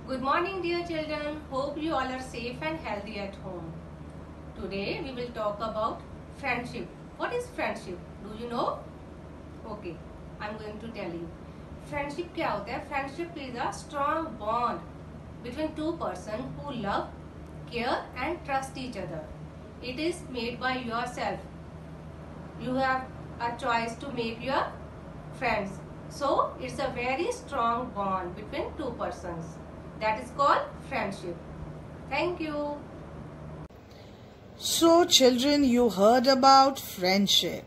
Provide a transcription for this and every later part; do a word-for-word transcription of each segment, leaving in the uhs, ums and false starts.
Good morning, dear children. Hope you all are safe and healthy at home. Today we will talk about friendship. What is friendship? Do you know? Okay, I am going to tell you. Friendship क्या होता है? Friendship is a strong bond between two persons who love, care and trust each other. It is made by yourself. You have a choice to make your friends. So it's a very strong bond between two persons. That is called friendship. Thank you. So children, you heard about friendship.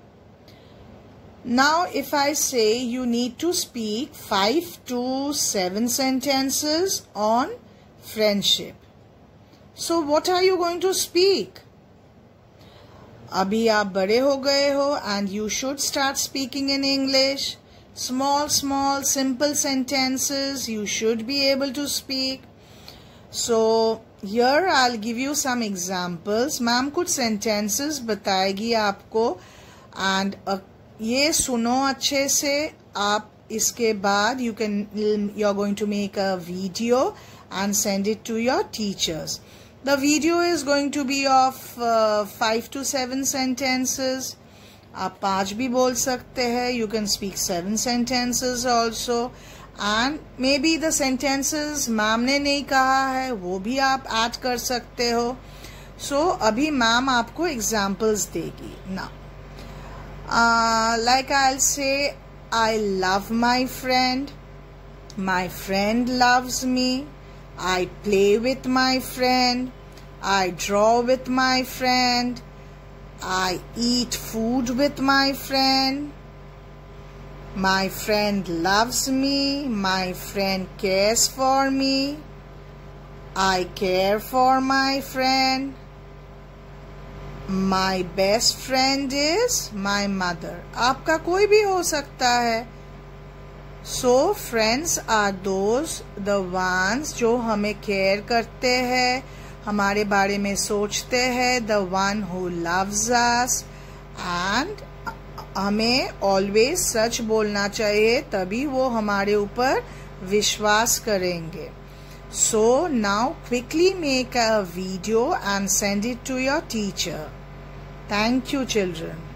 Now if I say you need to speak five to seven sentences on friendship. So what are you going to speak? अभी आप बड़े हो गए हो and you should start speaking in English. Small, small, simple sentences you should be able to speak. So here I'll give you some examples. Ma'am कुछ sentences बताएगी आपको and uh, ये सुनो अच्छे से. आप इसके बाद you can you're going to make a video and send it to your teachers. The video is going to be of uh, five to seven sentences. आप पाँच भी बोल सकते हैं. You can speak seven sentences also. And maybe the sentences ma'am ने नहीं कहा है वो भी आप ऐड कर सकते हो. So अभी मैम आपको examples देगी. Now, uh, like I'll say, I love my friend. My friend loves me. I play with my friend. I draw with my friend. I eat food with my friend. My friend loves me. My friend cares for me. I care for my friend. My best friend is my mother. आपका कोई भी हो सकता है. So friends are those the ones जो हमें care करते हैं, हमारे बारे में सोचते हैं. The one who loves us and हमें always सच बोलना चाहिए तभी वो हमारे ऊपर विश्वास करेंगे. So now quickly make a video and send it to your teacher. Thank you children.